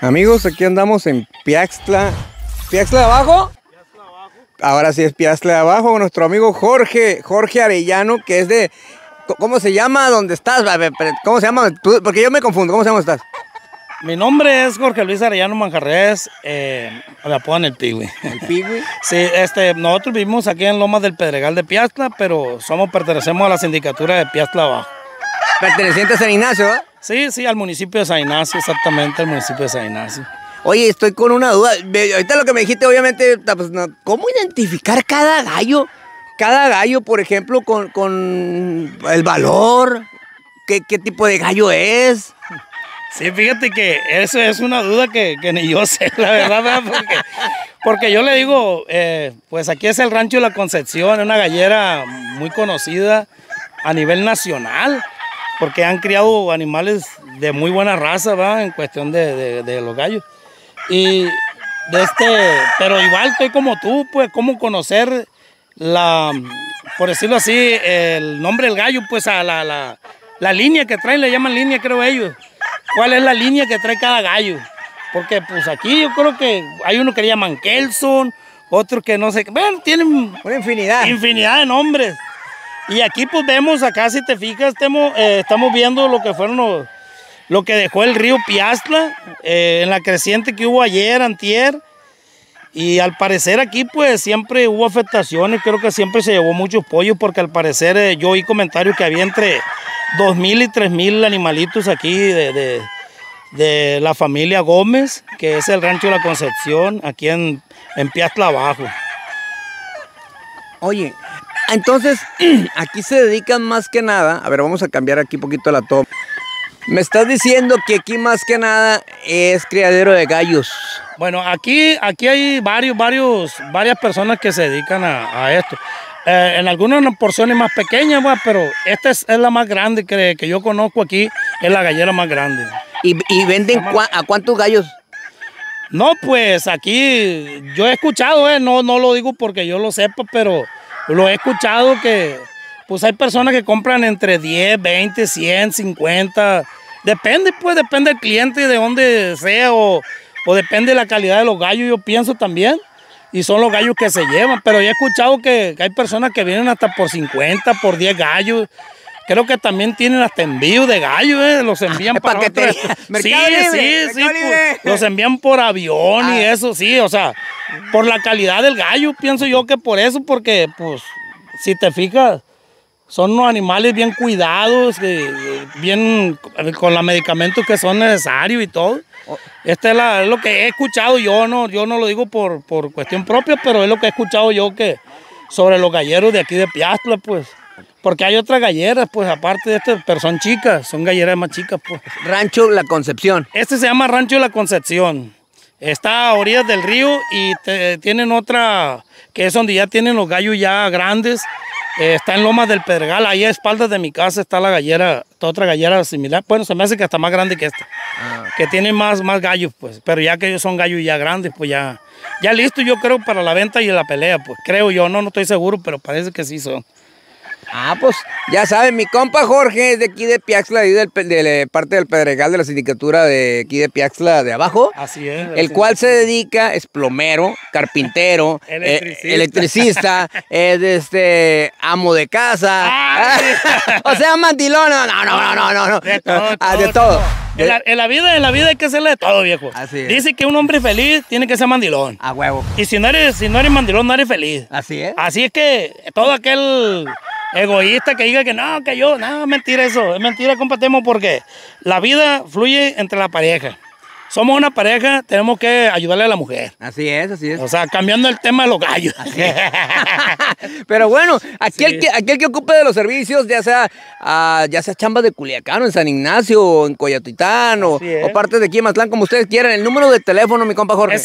Amigos, aquí andamos en Piaxtla. ¿Piaxtla de abajo? Piaxtla de abajo. Ahora sí es Piaxtla de abajo. Nuestro amigo Jorge Arellano, que es de... ¿Cómo se llama? ¿Dónde estás? ¿Cómo se llama? Porque yo me confundo. ¿Cómo se llama? ¿Estás? Mi nombre es Jorge Luis Arellano Manjarres, me apodan el Pigui. ¿El Pigui? Sí, nosotros vivimos aquí en Lomas del Pedregal de Piaxtla, pero pertenecemos a la sindicatura de Piaxtla Abajo. ¿Perteneciente a San Ignacio? Sí, al municipio de San Ignacio, exactamente, al municipio de San Ignacio. Oye, estoy con una duda. Ahorita lo que me dijiste, obviamente, pues, ¿cómo identificar cada gallo? Cada gallo, por ejemplo, con el valor. ¿Qué tipo de gallo es? Sí, fíjate que eso es una duda que ni yo sé, la verdad, porque yo le digo, pues aquí es el Rancho La Concepción, es una gallera muy conocida a nivel nacional, porque han criado animales de muy buena raza, ¿va? En cuestión de los gallos. Y pero igual estoy como tú, pues, cómo conocer por decirlo así, el nombre del gallo, pues a la línea que traen, le llaman línea, creo ellos. ¿Cuál es la línea que trae cada gallo? Porque pues aquí yo creo que hay uno que le llaman Kelson, otros que no sé, bueno, tienen una infinidad de nombres. Y aquí pues vemos, acá si te fijas, estamos viendo lo que fueron lo que dejó el río Piaxtla, en la creciente que hubo ayer, antier. Y al parecer aquí pues siempre hubo afectaciones, creo que siempre se llevó muchos pollos, porque al parecer yo oí comentarios que había entre 2,000 y 3,000 animalitos aquí de la familia Gómez, que es el Rancho La Concepción, aquí en Piaxtla Abajo. Oye, entonces aquí se dedican más que nada, a ver, vamos a cambiar aquí un poquito la toma. Me estás diciendo que aquí más que nada es criadero de gallos. Bueno, aquí hay varias personas que se dedican a esto. En algunas porciones más pequeñas, pero esta es la más grande que yo conozco aquí, es la gallera más grande. ¿Y venden a cuántos gallos? No, pues aquí yo he escuchado, no lo digo porque yo lo sepa, pero lo he escuchado que pues hay personas que compran entre 10, 20, 100, 50. Depende del cliente, de dónde sea, o depende de la calidad de los gallos, yo pienso también. Y son los gallos que se llevan, pero yo he escuchado que hay personas que vienen hasta por 50, por 10 gallos. Creo que también tienen hasta envío de gallos, los envían para otras. Sí, pues, los envían por avión y eso, sí, o sea, por la calidad del gallo, pienso yo que por eso, porque, pues, si te fijas, son unos animales bien cuidados, bien con los medicamentos que son necesarios y todo. Es lo que he escuchado yo, no lo digo por cuestión propia, pero es lo que he escuchado yo sobre los galleros de aquí de Piaxtla, pues. Porque hay otras galleras, pues, aparte de estas, pero son chicas, son galleras más chicas, pues. Rancho La Concepción. Este se llama Rancho La Concepción. Está a orillas del río y tienen otra, que es donde ya tienen los gallos ya grandes. Está en Lomas del Pedregal, ahí a espaldas de mi casa está la gallera, otra gallera similar. Bueno, se me hace que está más grande que esta, que tiene más gallos, pues. Pero ya que ellos son gallos ya grandes, pues ya listo, yo creo, para la venta y la pelea, pues. Creo yo, no estoy seguro, pero parece que sí son. Pues ya saben, mi compa Jorge es de aquí de Piaxtla, de parte del Pedregal de la sindicatura de aquí de Piaxtla de abajo. Así es. El cual se dedica, es plomero, carpintero, electricista, es amo de casa. O sea, mandilón, no. De todo. En la vida hay que hacerle de todo, viejo. Así es. Dice que un hombre feliz tiene que ser mandilón. A huevo. Y si no eres mandilón, no eres feliz. Así es. Así es que todo aquel egoísta que diga que no, mentira eso. Es mentira, compartimos, porque la vida fluye entre la pareja. Somos una pareja, tenemos que ayudarle a la mujer. Así es. O sea, cambiando el tema de los gallos. Pero bueno, aquel que ocupe de los servicios, ya sea chambas de Culiacán, o en San Ignacio, o en Coyatitán, o partes de aquí en Mazatlán, como ustedes quieran. El número de teléfono, mi compa Jorge. Es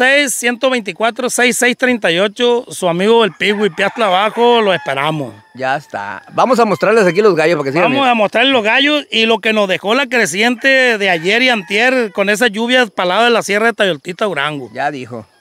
696-124-6638. Su amigo el Pigui, Piaxtla Abajo, lo esperamos. Ya está. Vamos a mostrarles aquí los gallos para que sigan. Vamos a mostrarles los gallos y lo que nos dejó la creciente de ayer y antier con esas lluvias para el lado de la Sierra de Tayoltita, Durango. Ya dijo.